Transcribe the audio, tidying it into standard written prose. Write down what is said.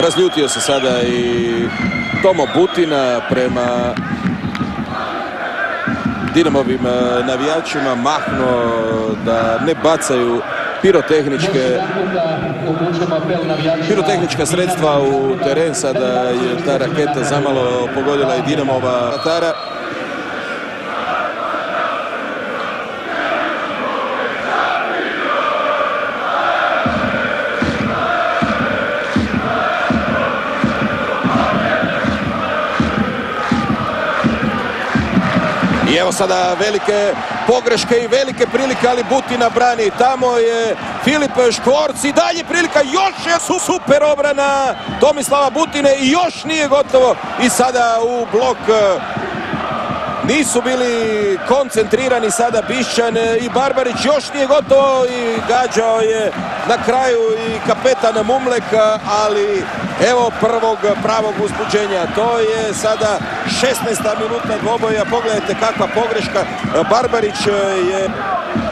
Razljutio se sada i Tomo Butina prema Dinamovim navijačima, mahnuo da ne bacaju pirotehnička sredstva u teren. Sada je ta raketa zamalo pogodila i Dinamova vratara. I evo sada velike pogreške i velike prilike, ali Butina brani. Tamo je Filip Škvorc i dalje prilika, još je super obrana Tomislava Butine i još nije gotovo. I sada u blok nisu bili koncentrirani sada Bišćan i Barbarić, još nije gotovo i gađao je na kraju i kapetan Mumlek, ali evo prvog pravog uzbuđenja. To je sada 16. minuta dvoboja, pogledajte kakva pogreška. Barbarić je